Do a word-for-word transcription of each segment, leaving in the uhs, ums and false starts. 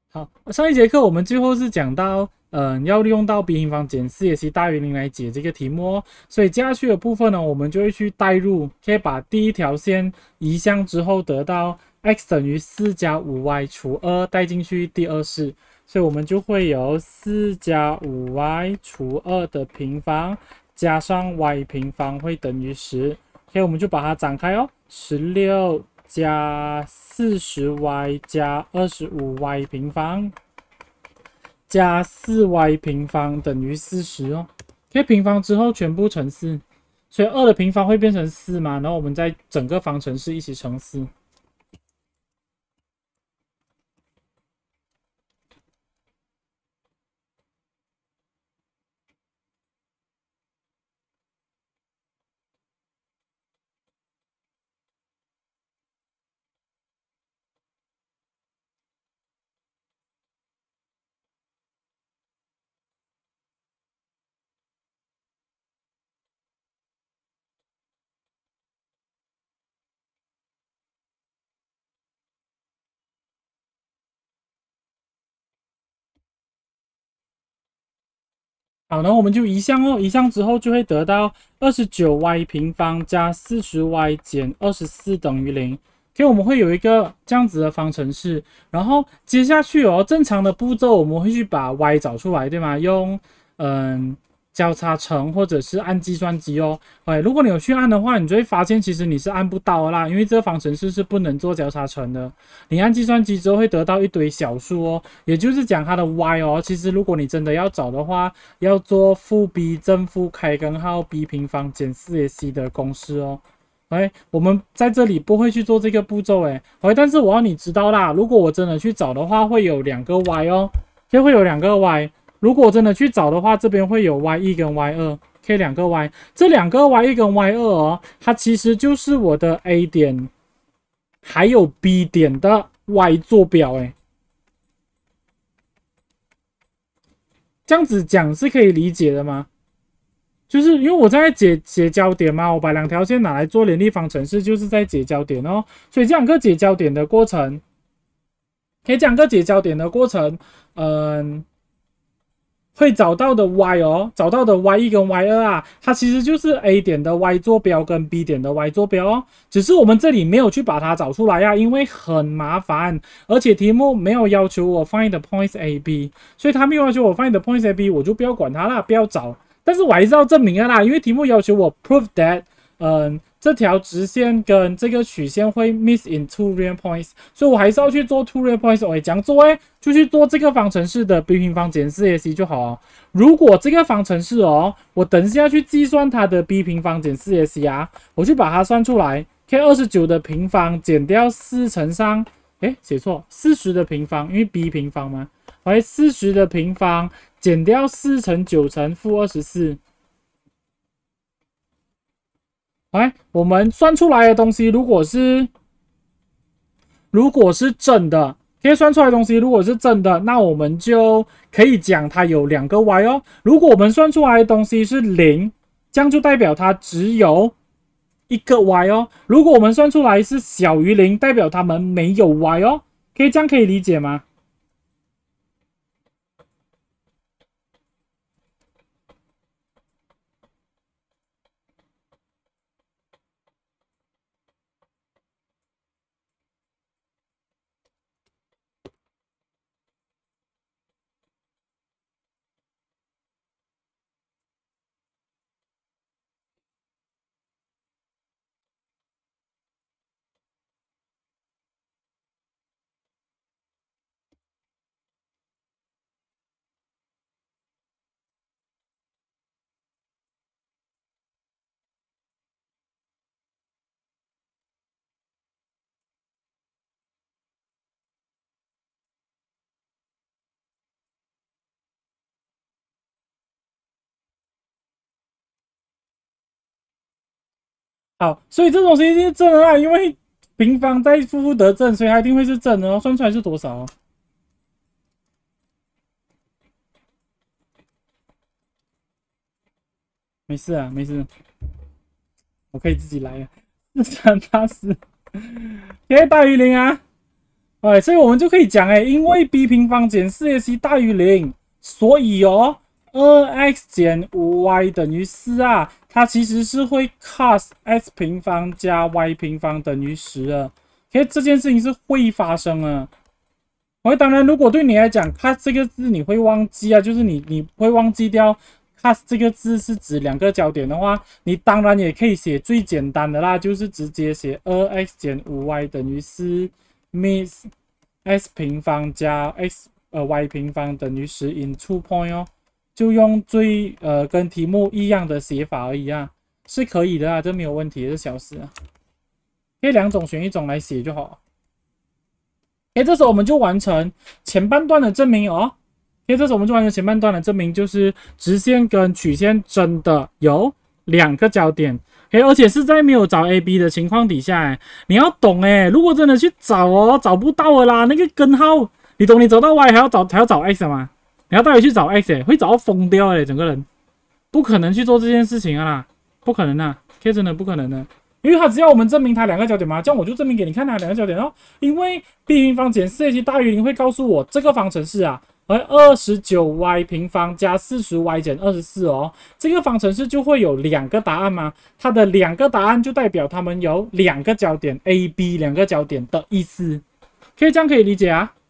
好，上一节课我们最后是讲到，嗯、呃，要用到 b 平方减 四 ac 大于零来解这个题目哦。所以接下去的部分呢，我们就会去代入，可以把第一条线移项之后得到 x 等于四加五 y 除二带进去第二式，所以我们就会有四加五 y 除二的平方加上 y 平方会等于十，所以我们就把它展开哦，十六。加四十 y 加二十五 y 平方加四 y 平方等于四十哦。可以平方之后全部乘四，所以二的平方会变成四嘛？然后我们再整个方程式一起乘四。好，然后我们就移项哦，移项之后就会得到二十九 y 平方加四十 y 减二十四等于零。所以我们会有一个这样子的方程式，然后接下去哦，正常的步骤我们会去把 y 找出来，对吗？用嗯交叉乘或者是按计算机哦。哎，如果你有去按的话，你就会发现其实你是按不到的啦，因为这个方程式是不能做交叉乘的。你按计算机之后会得到一堆小数哦，也就是讲它的 y 哦，其实如果你真的要找的话，要做负 b 正负开根号 b 平方减 四 ac 的公式哦。哎，我们在这里不会去做这个步骤，哎，哎，但是我要你知道啦，如果我真的去找的话，会有两个 y 哦，就会有两个 y。如果真的去找的话，这边会有 y 一跟 y 二，可以两个 y， 这两个 y 一跟 y 二哦，它其实就是我的 A 点还有 B 点的 y 坐标，哎，这样子讲是可以理解的吗？就是因为我在解解交点嘛，我把两条线拿来做联立方程式，就是在解交点哦。所以这两个解交点的过程，可以这两个解交点的过程，嗯，会找到的 y 哦，找到的 y 一跟 y 二啊，它其实就是 A 点的 y 坐标跟 B 点的 y 坐标哦。只是我们这里没有去把它找出来呀、啊，因为很麻烦，而且题目没有要求我 find the points A、B， 所以它没有要求我 find the points A、B， 我就不要管它啦，不要找。但是我还是要证明的啦，因为题目要求我 prove that， 嗯，这条直线跟这个曲线会 miss in two real points， 所以我还是要去做 two real points。我这样做诶，就去做这个方程式的 b 平方减 四 ac 就好哦。如果这个方程式哦，我等一下去计算它的 b 平方减 四 ac 啊，我去把它算出来，可以二十九的平方减掉四乘上，诶，写错，四十的平方，因为 b 平方嘛，哎，四十的平方减掉四乘九乘负二十四。哎，我们算出来的东西，如果是如果是真的，可以算出来的东西，如果是真的，那我们就可以讲它有两个 y 哦。如果我们算出来的东西是零，这样就代表它只有一个 y 哦。如果我们算出来是小于零，代表它们没有 y 哦。可以这样可以理解吗？好，所以这种东西一定是正的啦，因为平方在负负得正，所以它一定会是正的哦。算出来是多少哦？没事啊，没事，我可以自己来啊。四三八四，可以大于零啊。 哎，所以我们就可以讲，哎，因为 b 平方减 四 ac 大于零，所以哦，二 x 减五 y 等于四啊，它其实是会 cos x 平方加 y 平方等于十的。OK，这件事情是会发生啊。OK，当然，如果对你来讲，cos 这个字你会忘记啊，就是你你会忘记掉 cos 这个字是指两个焦点的话，你当然也可以写最简单的啦，就是直接写二 x 减五 y 等于四 ，miss x 平方加 x 呃 y 平方等于十 into point 哦，就用最呃跟题目一样的写法而已啊，是可以的啊，这没有问题，是小事啊，可以两种选一种来写就好。哎，这时候我们就完成前半段的证明哦。哎，这时候我们就完成前半段的证明，就是直线跟曲线真的有两个交点。哎，而且是在没有找 A B 的情况底下，哎，你要懂哎，如果真的去找哦，找不到的啦，那个根号，你懂？你找到 Y 还要找还要找 X 吗？你要带回去找 X，哎，会找到疯掉哎，整个人不可能去做这件事情啊啦，不可能啊 ，K 真的不可能的。因为它只要我们证明它两个焦点嘛，这样我就证明给你看它两个焦点哦。因为 b 平方减 四 ac 大于零会告诉我这个方程式啊，而二十九 y 平方加四十 y 减二十四哦，这个方程式就会有两个答案嘛。它的两个答案就代表它们有两个焦点 A、B 两个焦点的意思，可以这样可以理解啊？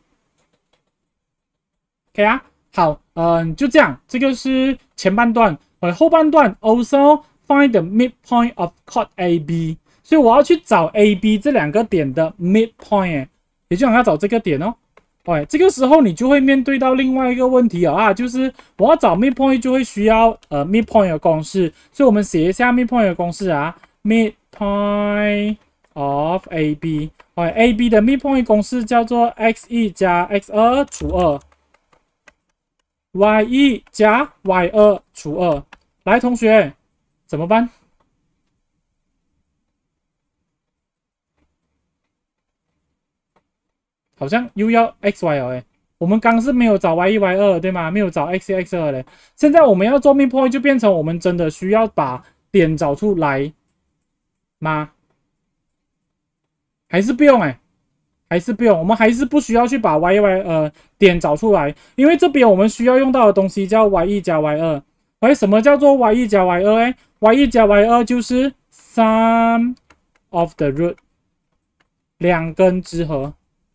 可以啊。好，嗯，就这样，这个是前半段，而后半段 also find the midpoint of chord A B， 所以我要去找 A B 这两个点的 midpoint， 也就想要找这个点哦。哎，这个时候你就会面对到另外一个问题啊，就是我要找 midpoint 就会需要呃 midpoint 的公式，所以我们写一下 midpoint 的公式啊 ，midpoint of A B， 哎 ，A B 的 midpoint 公式叫做 x 一 加 x 二除二。y 一 加 y 二除二，来，同学怎么办？好像又要 x y 了哎，我们刚是没有找 y 一 y 二对吗？没有找 x 一 x 二嘞。现在我们要做 midpoint 就变成我们真的需要把点找出来吗？还是不用哎？还是不用，我们还是不需要去把 y 一 y 呃点找出来，因为这边我们需要用到的东西叫 y 一 加 y 二。而什么叫做 y 一 加 y 二？哎 y 一 加 y 二就是 sum of the root， 两根之和。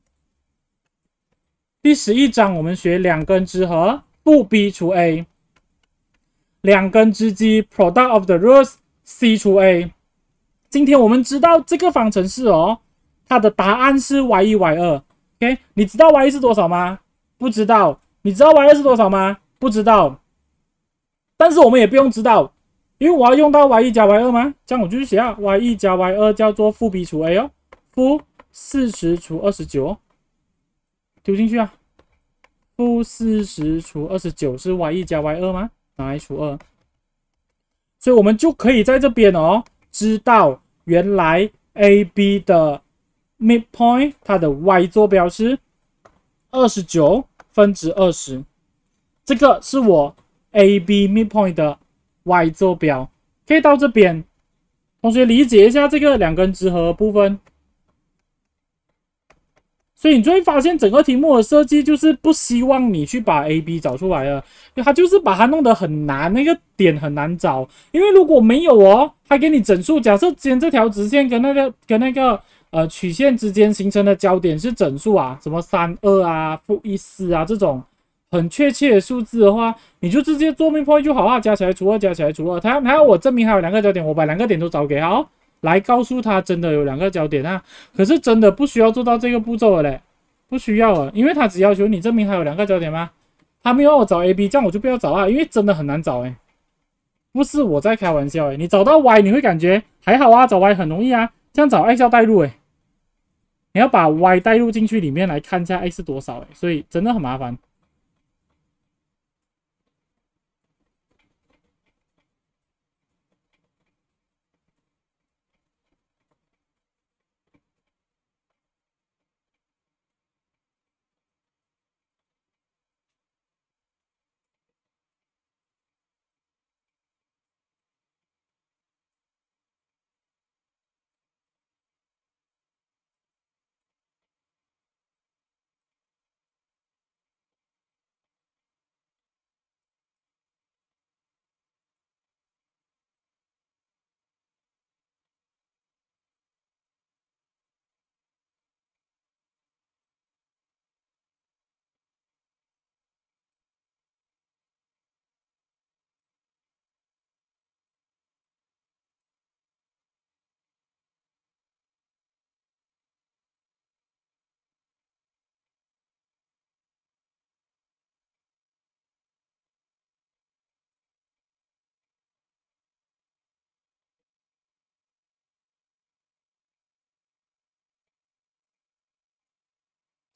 第十一章我们学两根之和，负 b 除 a， 两根之积 product of the roots c 除 a。今天我们知道这个方程式哦，它的答案是 y 一 y 二。OK， 你知道 y 一是多少吗？不知道。你知道 y 二是多少吗？不知道。但是我们也不用知道，因为我要用到 y 一 加 y 二吗？这样我就去写啊 y 一 加 y 二叫做负 b 除 a 哦，负四十除二十九哦，丢进去啊。负四十除二十九是 y 一 加 y 二吗？拿来除二，所以我们就可以在这边哦，知道原来 A B 的 midpoint 它的 y 坐标是二十九分之二十，这个是我 A B midpoint 的 y 坐标。可以到这边，同学理解一下这个两根之和的部分。所以你就会发现整个题目的设计就是不希望你去把 A B 找出来了，它就是把它弄得很难，那个点很难找。因为如果没有哦，它给你整数，假设间这条直线跟那个跟那个呃曲线之间形成的交点是整数啊，什么三二啊、负一四啊这种很确切的数字的话，你就直接做 midpoint 就好啊，加起来除二，加起来除二。他他要我证明它有两个交点，我把两个点都找给他哦。来告诉他真的有两个焦点啊，可是真的不需要做到这个步骤了嘞，不需要了，因为他只要求你证明他有两个焦点吗？他没有让我找 A B， 这样我就不要找啊，因为真的很难找哎，不是我在开玩笑哎，你找到 Y 你会感觉还好啊，找 Y 很容易啊，这样找 X 要带入哎，你要把 Y 带入进去里面来看一下 X 是多少哎，所以真的很麻烦。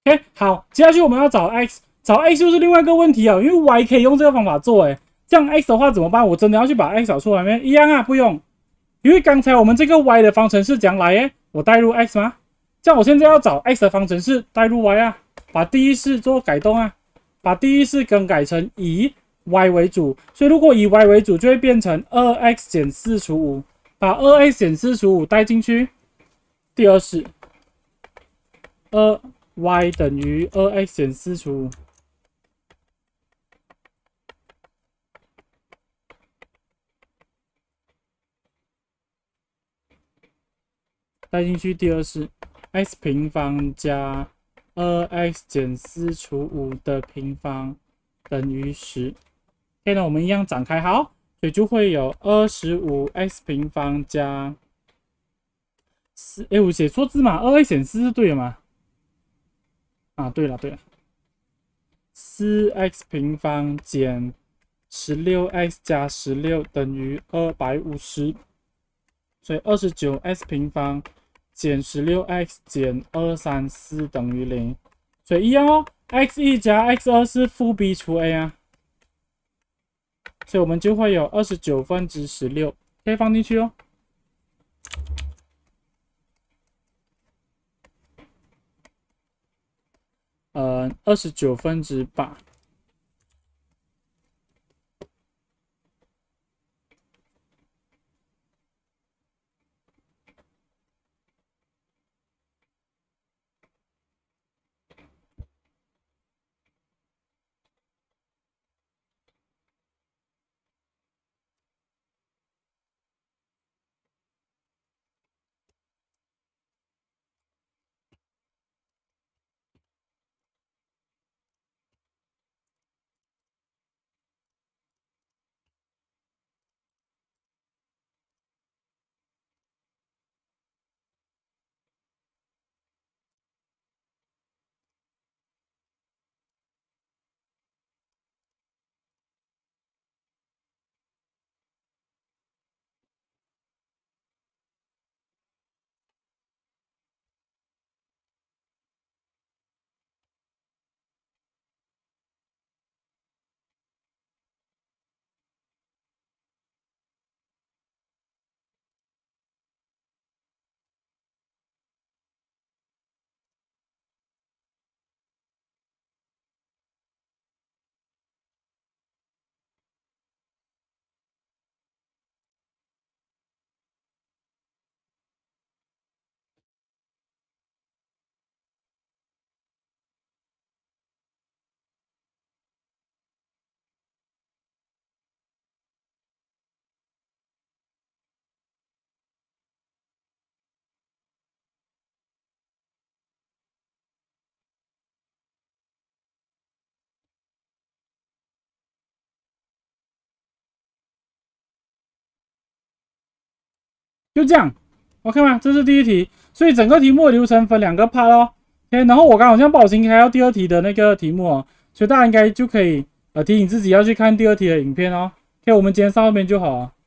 OK， 好，接下去我们要找 x， 找 x 又是另外一个问题啊，因为 y 可以用这个方法做，哎，这样 x 的话怎么办？我真的要去把 x 找出来吗？一样啊，不用，因为刚才我们这个 y 的方程式讲来，哎，我代入 x 吗？这样我现在要找 x 的方程式，代入 y 啊，把第一式做改动啊，把第一式更改成以 y 为主，所以如果以 y 为主，就会变成 二 x 减四除五，把 二 x 减四除五带进去，第二式 二 y 等于 二 x 减四除五，带进去第二式 x 平方加 二 x 减四除五的平方等于十。OK， 那我们一样展开好，所以就会有二十五 x 平方加四，哎，我写错字嘛？二 x 减四是对的吗？啊，对了对了，四 x 平方减十六 x 加十六等于二百五十，所以二十九 x 平方减十六 x 减二三四等于零，所以一样哦。x 一 加 x 二是负 b 除 a 啊，所以我们就会有二十九分之十六，可以放进去哦。呃，二十九分之八。就这样 ，OK 吗？这是第一题，所以整个题目的流程分两个 part 咯。OK， 然后我刚好像不小心开到第二题的那个题目哦，所以大家应该就可以呃提醒自己要去看第二题的影片哦。OK， 我们今天上到这边就好了。